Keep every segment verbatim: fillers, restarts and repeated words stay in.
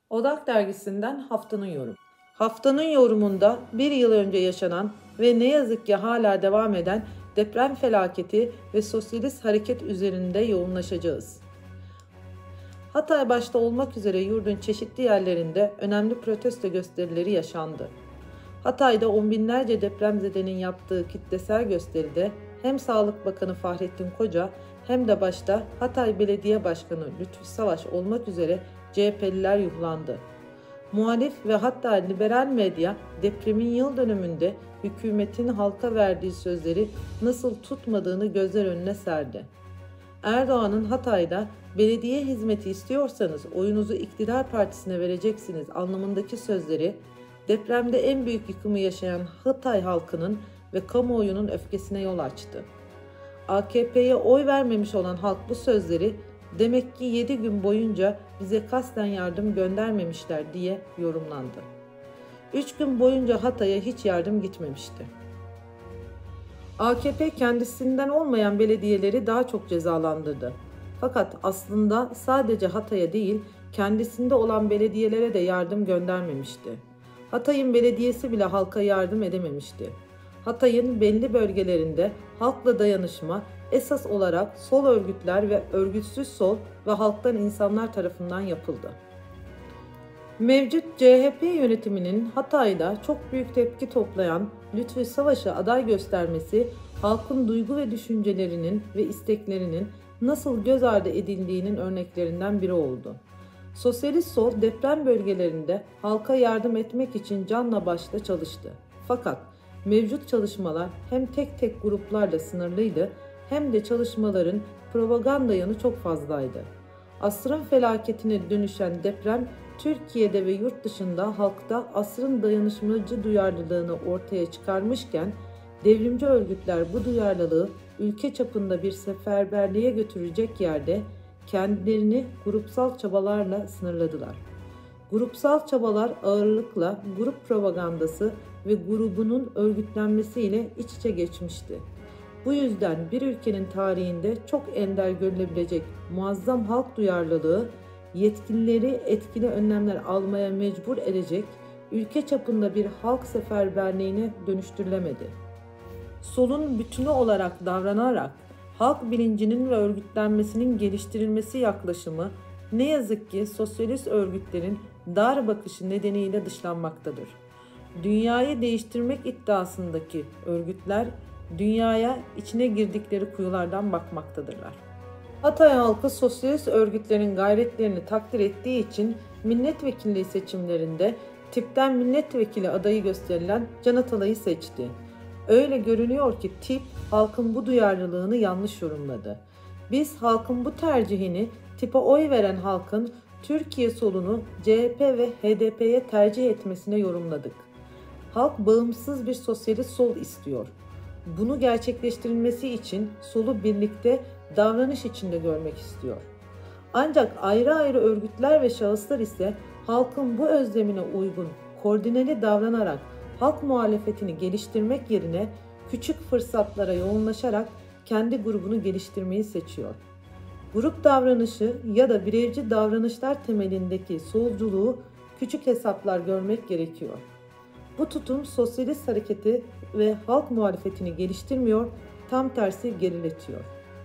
Odak Dergisi'nden haftanın yorumu. Haftanın yorumunda bir yıl önce yaşanan ve ne yazık ki hala devam eden deprem felaketi ve sosyalist hareket üzerinde yoğunlaşacağız. Hatay başta olmak üzere yurdun çeşitli yerlerinde önemli protesto gösterileri yaşandı. Hatay'da on binlerce depremzedenin yaptığı kitlesel gösteride hem Sağlık Bakanı Fahrettin Koca hem de başta Hatay Belediye Başkanı Lütfü Savaş olmak üzere C H P'liler yuhlandı. Muhalif ve hatta liberal medya depremin yıl dönümünde hükümetin halka verdiği sözleri nasıl tutmadığını gözler önüne serdi. Erdoğan'ın Hatay'da belediye hizmeti istiyorsanız oyunuzu iktidar partisine vereceksiniz anlamındaki sözleri depremde en büyük yıkımı yaşayan Hatay halkının ve kamuoyunun öfkesine yol açtı. A K P'ye oy vermemiş olan halk bu sözleri demek ki yedi gün boyunca bize kasten yardım göndermemişler diye yorumlandı. üç gün boyunca Hatay'a hiç yardım gitmemişti. A K P kendisinden olmayan belediyeleri daha çok cezalandırdı. Fakat aslında sadece Hatay'a değil, kendisinde olan belediyelere de yardım göndermemişti. Hatay'ın belediyesi bile halka yardım edememişti. Hatay'ın belli bölgelerinde halkla dayanışma esas olarak sol örgütler ve örgütsüz sol ve halktan insanlar tarafından yapıldı. Mevcut C H P yönetiminin Hatay'da çok büyük tepki toplayan Lütfü Savaş'a aday göstermesi, halkın duygu ve düşüncelerinin ve isteklerinin nasıl göz ardı edildiğinin örneklerinden biri oldu. Sosyalist sol deprem bölgelerinde halka yardım etmek için canla başla çalıştı. Fakat mevcut çalışmalar hem tek tek gruplarla sınırlıydı hem de çalışmaların propaganda yanı çok fazlaydı. Asrın felaketine dönüşen deprem Türkiye'de ve yurt dışında halkta asrın dayanışmacı duyarlılığını ortaya çıkarmışken devrimci örgütler bu duyarlılığı ülke çapında bir seferberliğe götürecek yerde kendilerini grupsal çabalarla sınırladılar. Grupsal çabalar ağırlıkla grup propagandası ve grubunun örgütlenmesiyle iç içe geçmişti. Bu yüzden bir ülkenin tarihinde çok ender görülebilecek muazzam halk duyarlılığı yetkilileri etkili önlemler almaya mecbur edecek ülke çapında bir halk seferberliğine dönüştürülemedi. Solun bütünü olarak davranarak halk bilincinin ve örgütlenmesinin geliştirilmesi yaklaşımı ne yazık ki sosyalist örgütlerin dar bakışı nedeniyle dışlanmaktadır. Dünyayı değiştirmek iddiasındaki örgütler dünyaya içine girdikleri kuyulardan bakmaktadırlar. Hatay halkı sosyalist örgütlerin gayretlerini takdir ettiği için milletvekilliği seçimlerinde tipten milletvekili adayı gösterilen Can Atalay'ı seçti. Öyle görünüyor ki tip halkın bu duyarlılığını yanlış yorumladı. Biz halkın bu tercihini tipe oy veren halkın Türkiye solunu C H P ve H D P'ye tercih etmesine yorumladık. Halk bağımsız bir sosyalist sol istiyor. Bunu gerçekleştirilmesi için solu birlikte davranış içinde görmek istiyor. Ancak ayrı ayrı örgütler ve şahıslar ise halkın bu özlemine uygun, koordineli davranarak halk muhalefetini geliştirmek yerine küçük fırsatlara yoğunlaşarak kendi grubunu geliştirmeyi seçiyor. Grup davranışı ya da bireyci davranışlar temelindeki solculuğu küçük hesaplar görmek gerekiyor. Bu tutum sosyalist hareketi ve halk muhalefetini geliştirmiyor, tam tersi geriletiyor.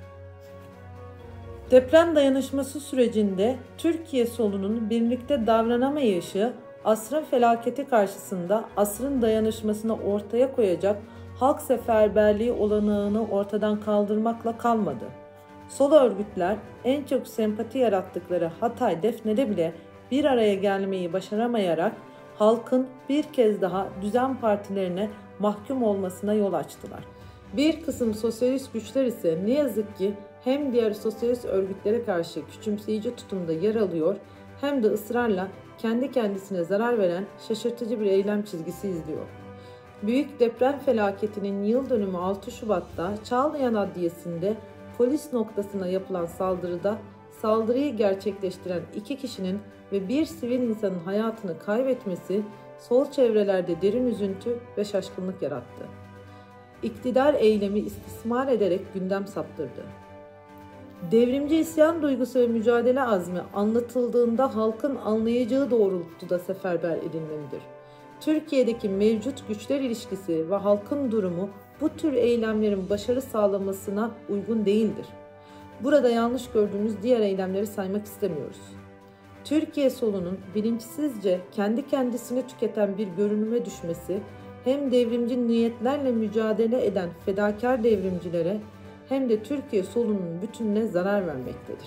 Deprem dayanışması sürecinde Türkiye solunun birlikte davranamayışı, asrın felaketi karşısında asrın dayanışmasını ortaya koyacak halk seferberliği olanağını ortadan kaldırmakla kalmadı. Sol örgütler en çok sempati yarattıkları Hatay Defne'de bile bir araya gelmeyi başaramayarak halkın bir kez daha düzen partilerine mahkum olmasına yol açtılar. Bir kısım sosyalist güçler ise ne yazık ki hem diğer sosyalist örgütlere karşı küçümseyici tutumda yer alıyor hem de ısrarla kendi kendisine zarar veren şaşırtıcı bir eylem çizgisi izliyor. Büyük deprem felaketinin yıl dönümü altı Şubat'ta Çağlayan Adliyesi'nde polis noktasına yapılan saldırıda saldırıyı gerçekleştiren iki kişinin ve bir sivil insanın hayatını kaybetmesi sol çevrelerde derin üzüntü ve şaşkınlık yarattı. İktidar eylemi istismar ederek gündem saptırdı. Devrimci isyan duygusu ve mücadele azmi anlatıldığında halkın anlayacağı doğrultuda seferber edilmelidir. Türkiye'deki mevcut güçler ilişkisi ve halkın durumu bu tür eylemlerin başarı sağlamasına uygun değildir. Burada yanlış gördüğümüz diğer eylemleri saymak istemiyoruz. Türkiye solunun bilinçsizce kendi kendisini tüketen bir görünüme düşmesi hem devrimci niyetlerle mücadele eden fedakar devrimcilere hem de Türkiye solunun bütününe zarar vermektedir.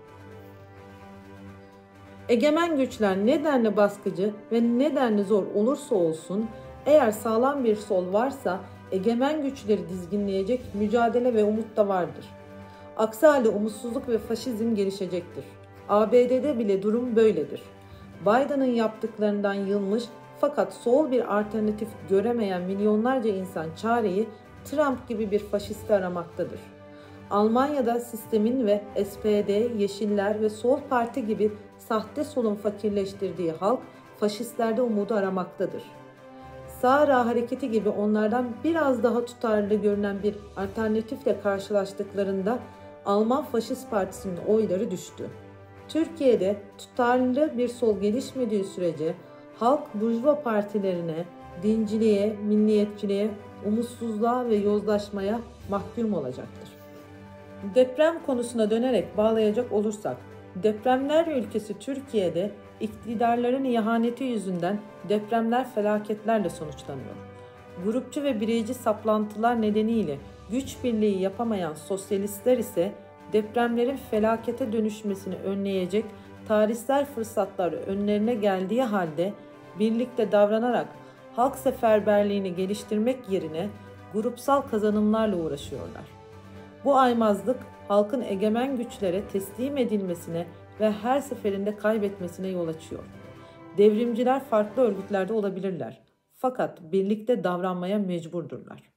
Egemen güçler ne denli baskıcı ve ne denli zor olursa olsun, eğer sağlam bir sol varsa egemen güçleri dizginleyecek mücadele ve umut da vardır. Aksi halde umutsuzluk ve faşizm gelişecektir. A B D'de bile durum böyledir. Biden'ın yaptıklarından yılmış fakat sol bir alternatif göremeyen milyonlarca insan çareyi Trump gibi bir faşisti aramaktadır. Almanya'da sistemin ve S P D, Yeşiller ve Sol Parti gibi sahte solun fakirleştirdiği halk faşistlerde umudu aramaktadır. Sahra hareketi gibi onlardan biraz daha tutarlı görünen bir alternatifle karşılaştıklarında Alman Faşist Partisi'nin oyları düştü. Türkiye'de tutarlı bir sol gelişmediği sürece halk burjuva partilerine, dinciliğe, milliyetçiliğe, umutsuzluğa ve yozlaşmaya mahkum olacaktır. Deprem konusuna dönerek bağlayacak olursak, depremler ülkesi Türkiye'de iktidarların ihaneti yüzünden depremler felaketlerle sonuçlanıyor. Grupçu ve bireyci saplantılar nedeniyle güç birliği yapamayan sosyalistler ise depremlerin felakete dönüşmesini önleyecek tarihsel fırsatları önlerine geldiği halde birlikte davranarak halk seferberliğini geliştirmek yerine grupsal kazanımlarla uğraşıyorlar. Bu aymazlık halkın egemen güçlere teslim edilmesine ve her seferinde kaybetmesine yol açıyor. Devrimciler farklı örgütlerde olabilirler fakat birlikte davranmaya mecburdurlar.